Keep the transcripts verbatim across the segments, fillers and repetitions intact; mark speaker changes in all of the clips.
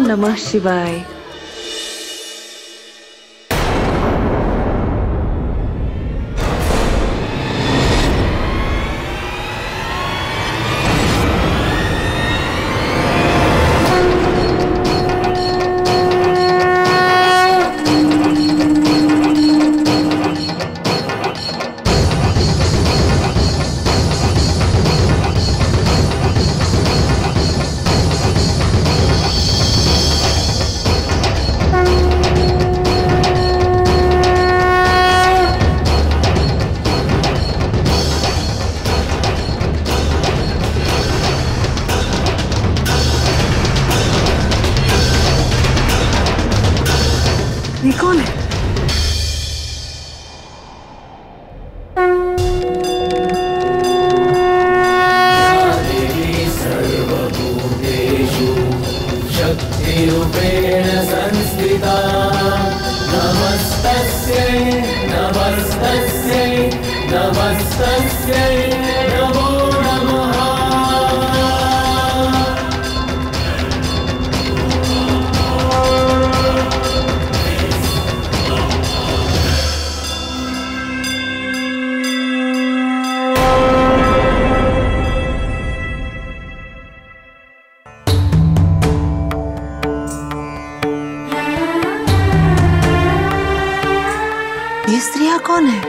Speaker 1: नमः शिवाय।
Speaker 2: ये कौन है?
Speaker 3: देवी सर्वभूतेषु शक्तिरूपेण संस्थिता नमस्तस्यै नमस्तस्यै नमस्तस्यै नमो नमः।
Speaker 2: ये स्त्रियां कौन है?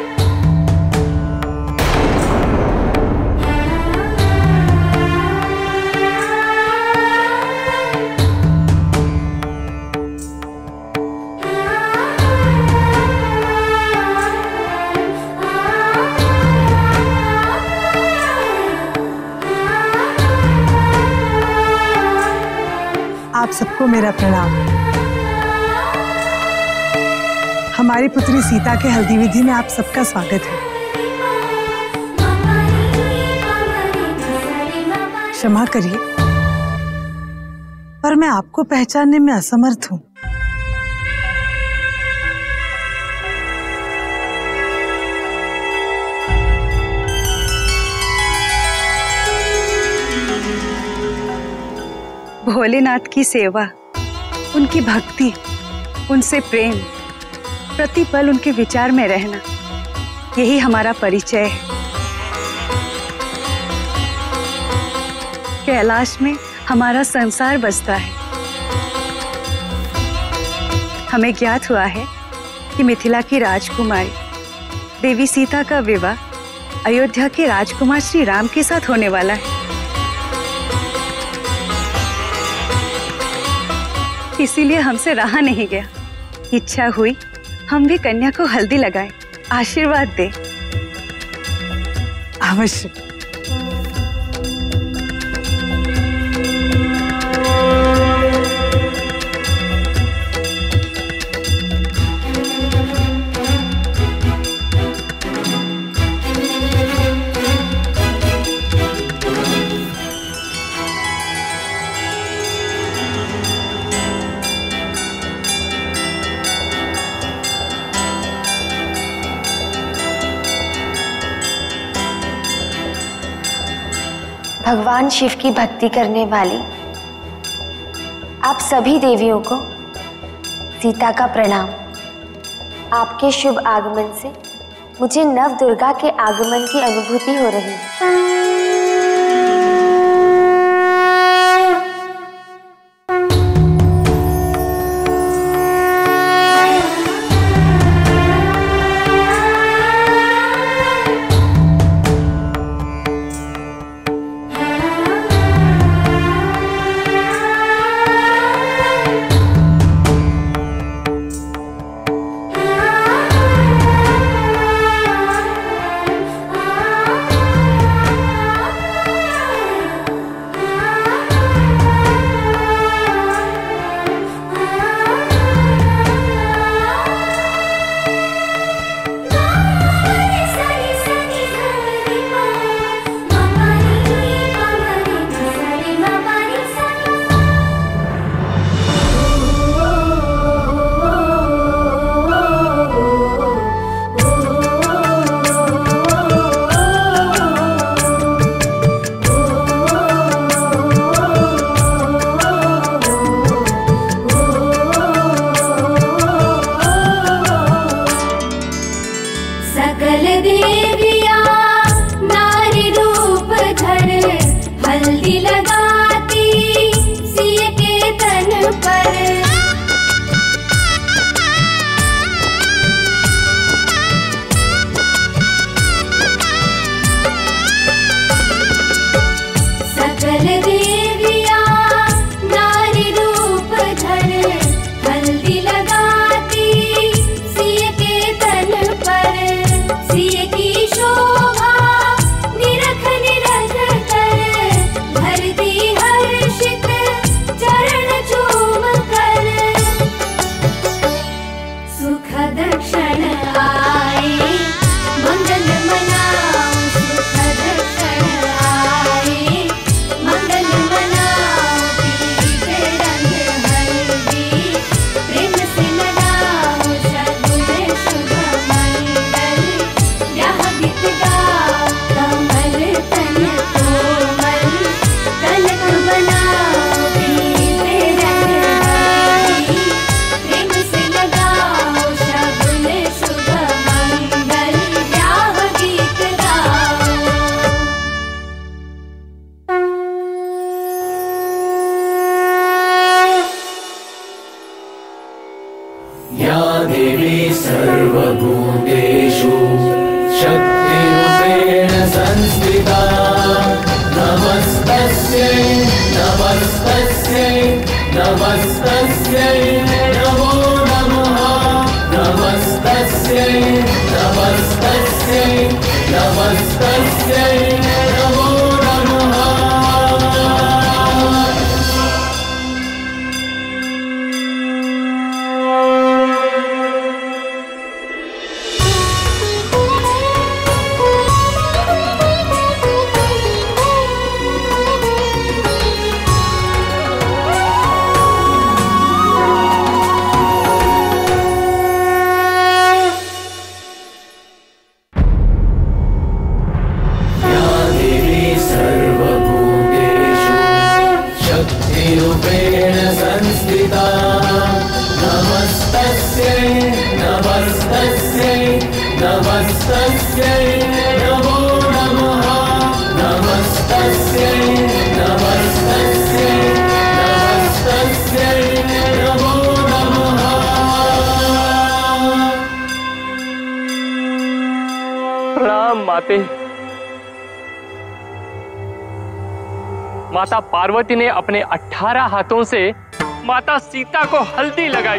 Speaker 2: आप सबको मेरा प्रणाम। हमारी पुत्री सीता के हल्दी विधि में आप सबका स्वागत है। क्षमा करिए, पर मैं आपको पहचानने में असमर्थ हूं।
Speaker 1: भोलेनाथ की सेवा, उनकी भक्ति, उनसे प्रेम, प्रतिपल उनके विचार में रहना, यही हमारा परिचय है। कैलाश में हमारा संसार बसता है। हमें ज्ञात हुआ है कि मिथिला की राजकुमारी देवी सीता का विवाह अयोध्या के राजकुमार श्री राम के साथ होने वाला है। इसीलिए हमसे रहा नहीं गया। इच्छा हुई हम भी कन्या को हल्दी लगाएं, आशीर्वाद दें।
Speaker 2: अवश्य।
Speaker 4: भगवान शिव की भक्ति करने वाली आप सभी देवियों को सीता का प्रणाम। आपके शुभ आगमन से मुझे नव दुर्गा के आगमन की अनुभूति हो रही है।
Speaker 3: सर्वभूतेषु शक्तिरूपेण संस्थिता नमस्तस्यै नमस्तस्यै नमस्तस्यै नमो नमः नमस्तस्यै नमस्तस्यै नमस्तस्यै नमो नमः। रूपेण संस्थिता नमस्तस्यै नमस्तस्यै नमस्तस्यै नमो नमः नमस्तस्यै नमस्तस्यै नमस्तस्यै नमो नमः।
Speaker 5: प्रणाम माते। माता पार्वती ने अपने अठारह हाथों से माता सीता को हल्दी लगाई।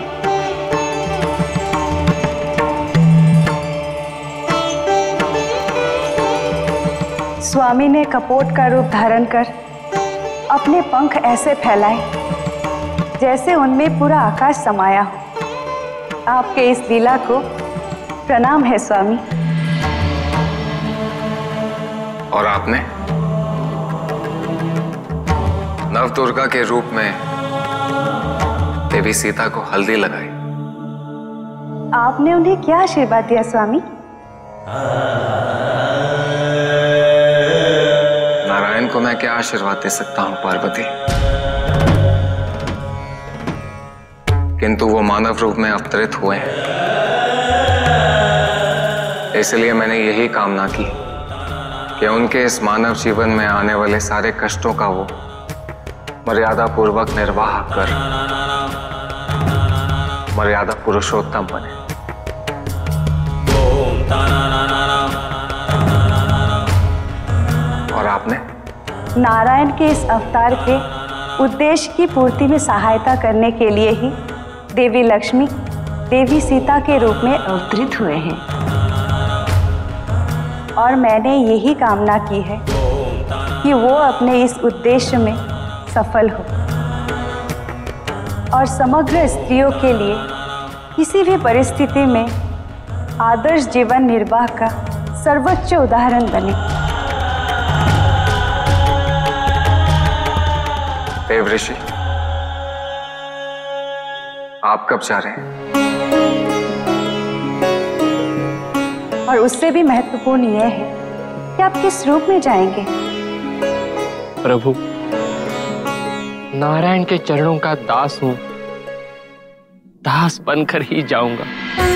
Speaker 1: स्वामी ने कपोट का रूप धारण कर अपने पंख ऐसे फैलाए जैसे उनमें पूरा आकाश समाया हो। आपके इस लीला को प्रणाम है स्वामी।
Speaker 6: और आपने नवदुर्गा के रूप में देवी सीता को हल्दी लगाई।
Speaker 1: आपने उन्हें क्या आशीर्वाद दिया स्वामी?
Speaker 6: नारायण को मैं क्या आशीर्वाद दे सकता हूं पार्वती, किंतु वो मानव रूप में अवतरित हुए हैं, इसलिए मैंने यही कामना की कि उनके इस मानव जीवन में आने वाले सारे कष्टों का वो मर्यादा पूर्वक निर्वाह कर मर्यादा पुरुषोत्तम बने। और आपने
Speaker 1: नारायण के इस अवतार के उद्देश्य की पूर्ति में सहायता करने के लिए ही देवी लक्ष्मी देवी सीता के रूप में अवतरित हुए हैं। और मैंने यही कामना की है कि वो अपने इस उद्देश्य में सफल हो और समग्र स्त्रियों के लिए किसी भी परिस्थिति में आदर्श जीवन निर्वाह का सर्वोच्च उदाहरण बने।
Speaker 6: देव ऋषि, आप कब जा रहे हैं?
Speaker 1: और उससे भी महत्वपूर्ण यह है कि आप किस रूप में जाएंगे?
Speaker 5: प्रभु, नारायण के चरणों का दास हूं, दास बनकर ही जाऊंगा।